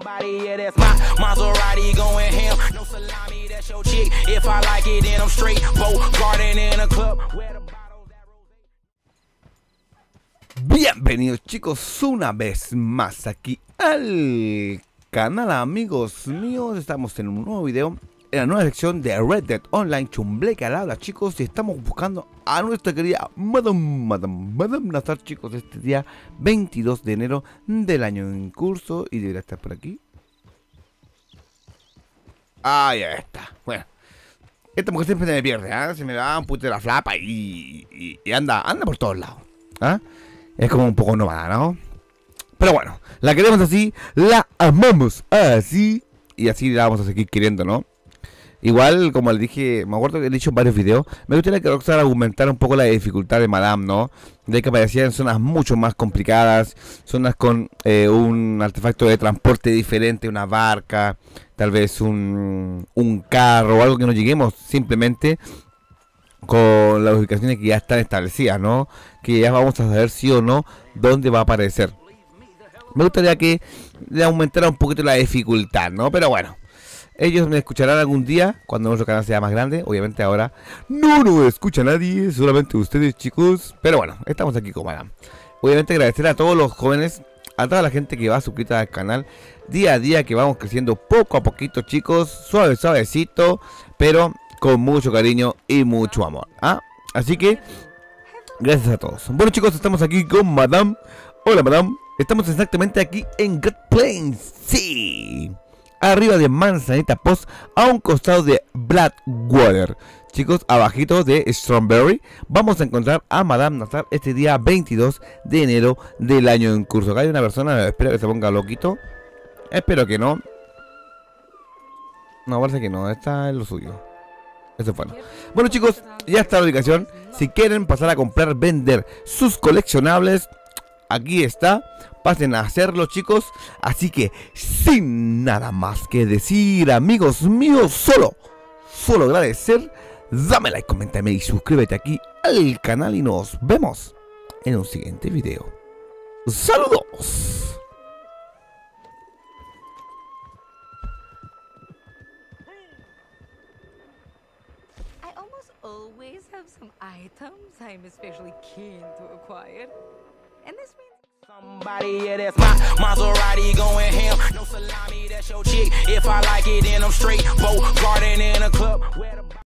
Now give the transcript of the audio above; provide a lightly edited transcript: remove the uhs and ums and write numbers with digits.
Somebody, yeah, that's my Maserati going ham. No salami, that's your chick. If I like it, then I'm straight. Boat garden in a club. Where the bottles that rose. Bienvenidos chicos una vez más aquí al canal, amigos míos. Estamos en un nuevo video, en la nueva sección de Red Dead Online. Chumbleque al habla, chicos, y estamos buscando a nuestra querida Madame Nazar, chicos, este día 22 de enero del año en curso. Y debería estar por aquí. Ah, ya está. Bueno, esta mujer siempre se me pierde, ¿eh? Se me va un puto de la flapa y anda por todos lados, ¿ah? Es como un poco nómada, ¿no? Pero bueno, la queremos así, la amamos así, y así la vamos a seguir queriendo, ¿no? Igual, como les dije, me acuerdo que he dicho en varios videos, me gustaría que Rockstar aumentara un poco la dificultad de Madame, ¿no? De que aparecía en zonas mucho más complicadas, zonas con un artefacto de transporte diferente, una barca, tal vez un carro o algo que no lleguemos simplemente con las ubicaciones que ya están establecidas, ¿no? Que ya vamos a saber sí o no dónde va a aparecer. Me gustaría que le aumentara un poquito la dificultad, ¿no? Pero bueno, ellos me escucharán algún día cuando nuestro canal sea más grande. Obviamente ahora no escucha nadie, solamente ustedes, chicos. Pero bueno, estamos aquí con Madame. Obviamente agradecer a todos los jóvenes, a toda la gente que va suscrita al canal día a día, que vamos creciendo poco a poquito, chicos, suavecito, pero con mucho cariño y mucho amor, ¿ah? Así que gracias a todos. Bueno, chicos, estamos aquí con Madame. Hola, Madame. Estamos exactamente aquí en Great Plains, sí, arriba de Manzanita Post, a un costado de Blackwater. Chicos, abajito de Strawberry vamos a encontrar a Madame Nazar este día 22 de enero del año en curso. Acá hay una persona, espero que se ponga loquito. Espero que no. No, parece que no, está en lo suyo. Eso fue. Bueno, chicos, ya está la ubicación. Si quieren pasar a comprar, vender sus coleccionables, aquí está. Pasen a hacerlo, chicos. Así que sin nada más que decir, amigos míos, solo agradecer. Dame like, coméntame y suscríbete aquí al canal y nos vemos en un siguiente video. ¡Saludos! I almost always have some items I'm especially keen to acquire. And this means Somebody, yeah, that's my Maserati going ham. No salami, that's your chick. If I like it, then I'm straight. Boat garden in a club. Where the